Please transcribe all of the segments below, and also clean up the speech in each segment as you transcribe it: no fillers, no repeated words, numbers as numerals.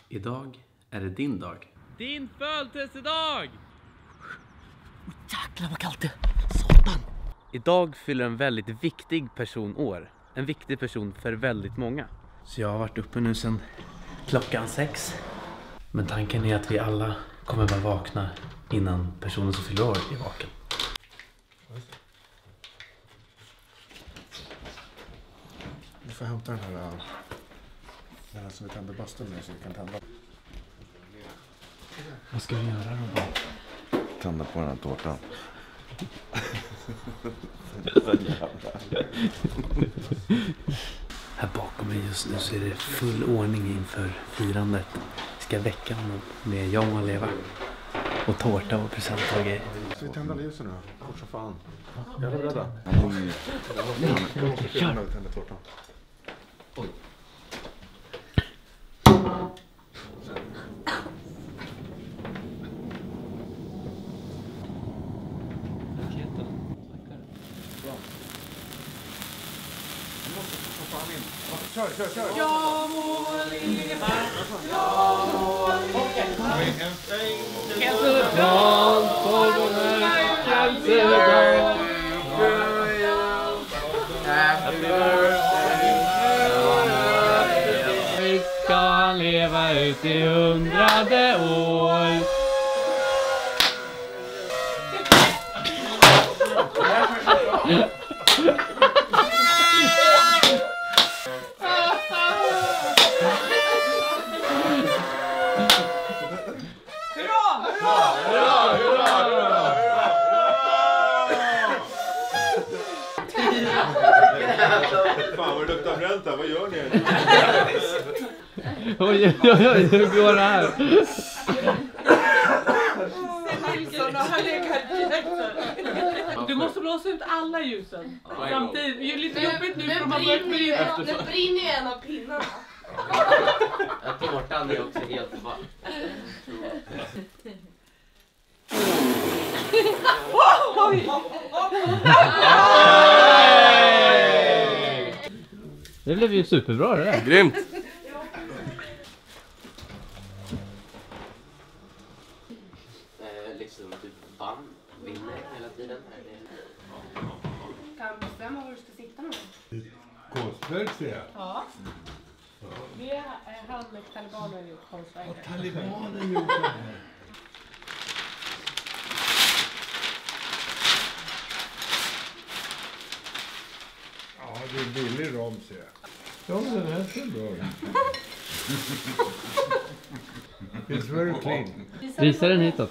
Idag är det din dag. Din födelsedag! Jäklar vad kallt det är. Satan. Idag fyller en väldigt viktig person år. En viktig person för väldigt många. Så jag har varit uppe nu sedan klockan 6. Men tanken är att vi alla kommer vara vakna innan personen som fyller år är vaken. Du får hämta den här som vi tänder bastun med så vi kan tända. Vad ska vi göra då? Tända på den här tårtan. Här bakom mig just nu så är det full ordning inför firandet. Vi ska väcka honom med Jan och Leva. Och tårta och presenter och grejer. Ska vi tända ljusen nu? Fort som fan. Jag är beredda. Kör! Vi tänder tårtan. Oj. Kör! Jag må leva, jag må leva. Hälsodag på bemärkelsedag. Happy birthday. Vi ska leva ut i 100:e år. Fan vad det luktar bränt här, vad gör ni? Oj, hur går det här? Du måste blåsa ut alla ljusen samtidigt. Det är lite jobbigt nu för man börjar Nu brinner ju en av pinnarna. Tårtan är också helt bara. Det blev ju superbra det där. Grymt! Liksom du vinner hela tiden. Kan bestämma var du ska sitta med. Konstverk ser jag. Ja. Det är han med talibaner har gjort konstverket. Talibanen gjort det här. Ja, det är billig rom ser jag. Ja, den här ser bra ut. It's very clean. Visa den hitåt.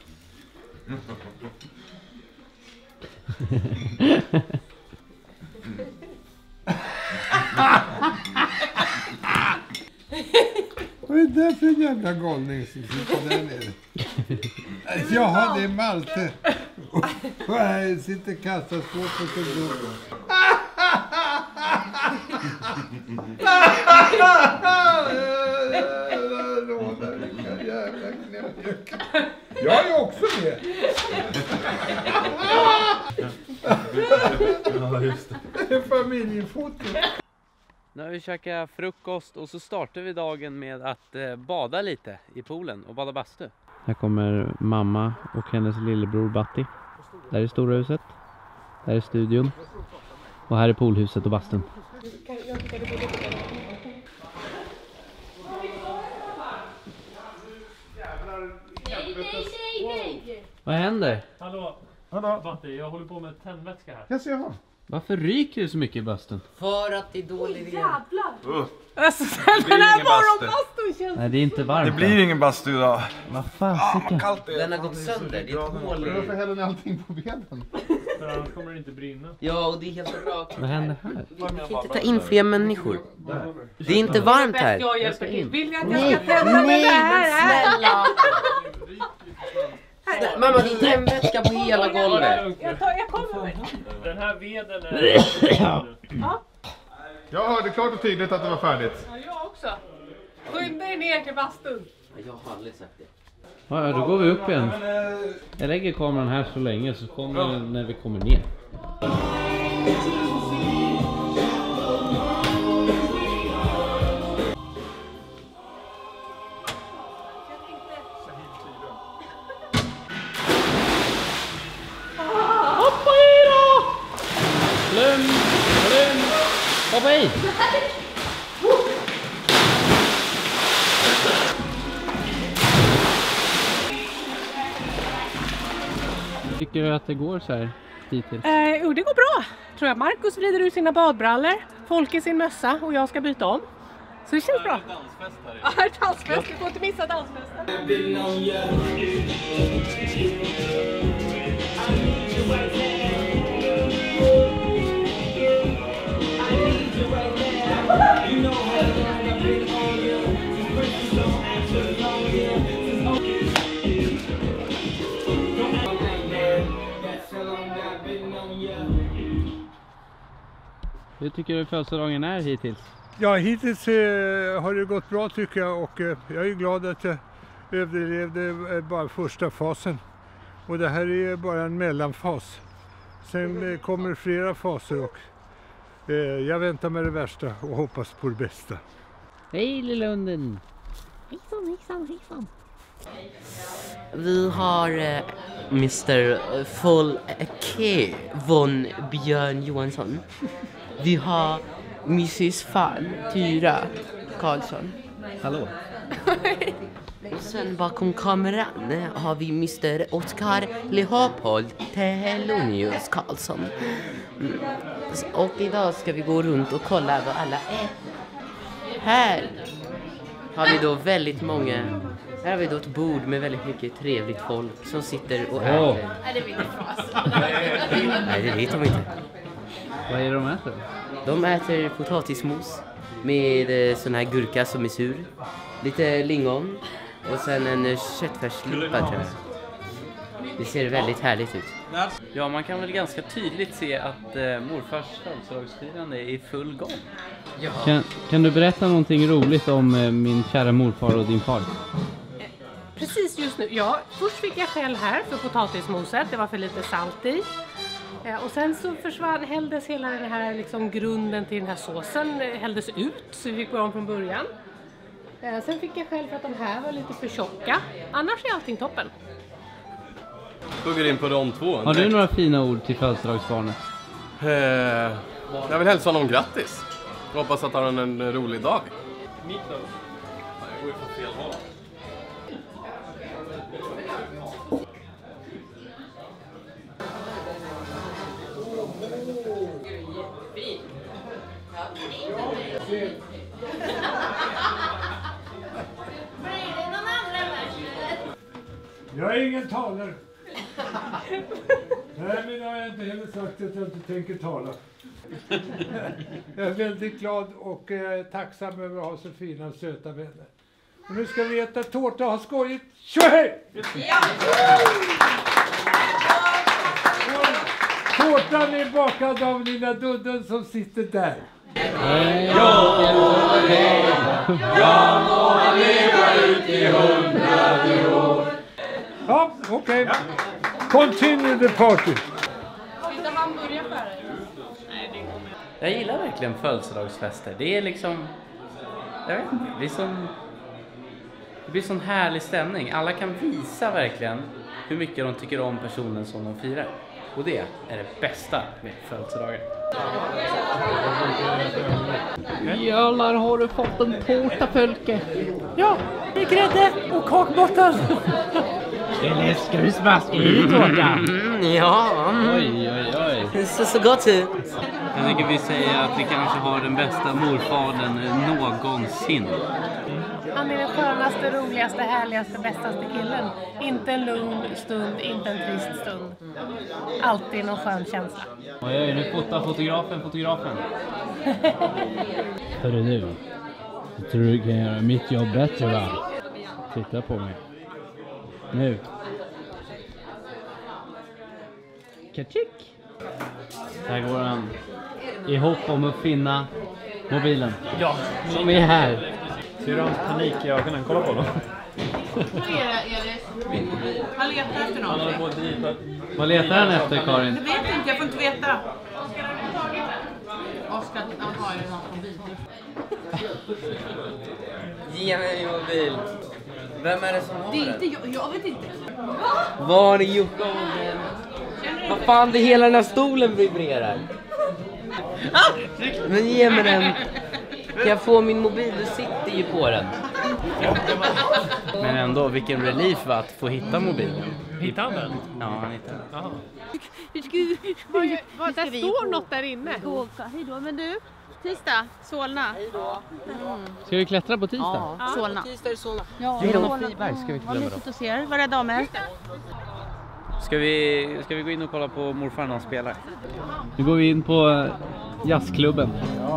Vad är det för en jävla galning som sitter där nere? Jaha, det är Malte. Och här sitter kassaskåpet och går. Vilka jävla knäppjökar. Jag är också med. Ja, just det. Det är familjefoto. Nu har vi käkat frukost och så startar vi dagen med att bada lite i poolen och bada bastu. Här kommer mamma och hennes lillebror Batti. Där är stora huset. Där är studion. Och här är poolhuset och bastun. Nej. Vad händer? Hallå, Batti, jag håller på med tändvätska här. Jag ser honom. Varför ryker det så mycket i bastun? För att det är dålig idé. Jävlar! Alltså den här morgonbastun känns... Nej, det är inte varmt. Det blir ingen bastu idag. Vad fasiken? Kallt det är. Den har gått sönder. Det är ett hål Varför i. häller ni allting på benen? För annars kommer det inte brinna. Ja, och det är helt rakt. Vad händer här? Vi kan inte ta in fler människor. Det är inte varmt här. Jag hjälper till. Vill ni att jag Nej, ska tända med det här? snälla. Mamma, det är tändvätska på hela golvet. Jag kommer med. Den här veden är... Jag hörde klart och tydligt att det var färdigt. Ja, jag också. Skynda er ner till bastun. Jag har aldrig sagt det. Ja, då går vi upp igen. Jag lägger kameran här så länge så kommer den när vi kommer ner. Hoppa i! Tycker du att det går så här hittills? Jo, det går bra, tror jag. Marcus vrider ur sina badbrallor, Folke sin mössa och jag ska byta om. Så det känns bra. Ja, dansfest. Vi får inte missa dansfesten. Hur tycker du födelsedagen är hittills? Ja, hittills har det gått bra tycker jag, och jag är glad att jag överlevde bara första fasen. Och det här är bara en mellanfas. Sen kommer flera faser och jag väntar med det värsta och hoppas på det bästa. Hej lilla hunden! Hejsan. Vi har Mr. Folke von Björn Johansson. Vi har Mrs. Fan Tyra Karlsson. Hallå! Och sen bakom kameran har vi Mr. Oskar Leopold Thelonius Karlsson. Och idag ska vi gå runt och kolla vad alla är. Här har vi då väldigt många. Här har vi då ett bord med väldigt mycket trevligt folk som sitter och äter. Nej, det vill inte fast. Nej, det vet de inte. Vad är det de äter? De äter potatismos med sån här gurka som är sur. Lite lingon och sen en köttfärsslipa tror jag. Det ser väldigt härligt ut. Ja, man kan väl ganska tydligt se att morfars födelsedagsfirande är i full gång. Ja. Kan du berätta någonting roligt om min kära morfar och din far? Precis just nu. Ja, först fick jag skäll här för potatismoset. Det var för lite salt i. Och sen så hälldes hela den här liksom grunden till den här såsen hälldes ut, så vi fick börja om från början. Sen fick jag skäll för att de här var lite för tjocka. Annars är allting toppen. Hugger in på de två. Har du några fina ord till födelsedagsbarnet? Jag vill hälsa honom grattis. Jag hoppas att han har en rolig dag. Jag är ingen talare. Nej, men jag har inte heller sagt att jag inte tänker tala. Jag är väldigt glad och tacksam över att ha så fina och söta vänner. Och nu ska vi äta tårta och ha skojigt. Tjohej! Tårtan är bakad av lilla Dudden som sitter där. Jag må leva ut i 100 år. Ja, okej. Continue the party. Ska man börja för det? Jag gillar verkligen födelsedagsfester. Det är liksom... Jag vet inte. Det blir sån härlig stämning. Alla kan visa verkligen hur mycket de tycker om personen som de firar. Och det är det bästa med födelsedagen. Jävlar, har du fått en tårta, Folke? Ja, med grädde och kakbotten. Eller ska du smaska i tårta? Ja, Oj. det ser så gott ut. Jag tänker vi säga att vi kanske har den bästa morfadern någonsin. Han är den skönaste, roligaste, härligaste, bästaste killen. Inte en lugn stund, inte en trist stund. Alltid någon skön känsla. Oj, nu fotar fotografen. Hörru nu, jag tror du kan göra mitt jobb bättre, va? Titta på mig. Nu. Katschik! Där går han ihop om att finna mobilen. Ja, som är här. Ser du hans panik i ögonen? Kolla på dem. Han letar efter någonting. Vad letar han efter, Karin? Jag vet inte, jag får inte veta. Oskar, han har ju någon mobil. Ge mig min mobil. Vem är det som har Det är den? inte jag vet inte. Vad har ni gjort av den? Vad fan, det hela den här stolen vibrerar. Men ge mig den. Kan jag få min mobil? Du sitter ju på den. Men ändå, vilken relief var att få hitta mobilen. Hittade han den? Ja, han hittade den. Jaha. Där står något där inne. Hej då, men du, tisdag, Solna. Ska vi klättra på tisdag? Ja, Solna. Tisdag är Solna. Ja, Genom Friberg ska vi inte vad glömma mysigt att se er. Var rädda om er. Ska vi gå in och kolla på morfar när han spelar? Nu går vi in på jazzklubben.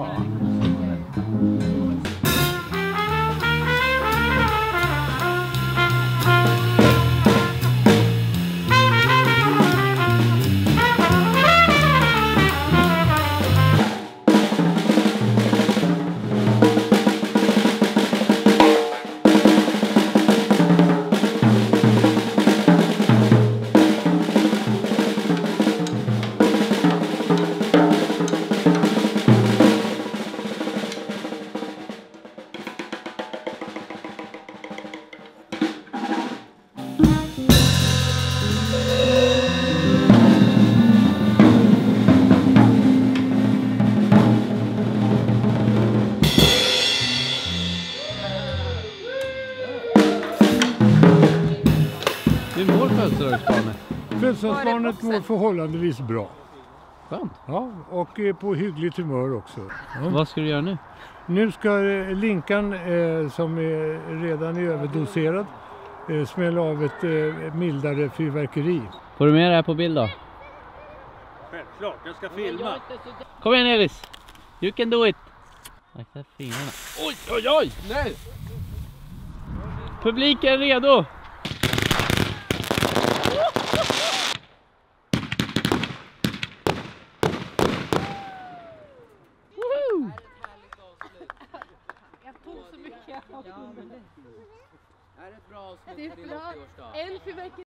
Hur mår födelsedagsbarnet? Födelsedagsbarnet mår förhållandevis bra. Skönt. Ja, och är på hyggligt humör också. Ja. Vad ska du göra nu? Nu ska Linkan, som är redan är överdoserad, smälla av ett mildare fyrverkeri. Får du med det här på bild då? Självklart, jag ska filma. Kom igen Elis! You can do it! Akta fingrarna. Oj, oj, oj! Nej! Publiken är redo! Woho! Jag tog så mycket. Ja, men det är ett bra avslut Det är på din bra. 80-årsdag. En fyrverkeri.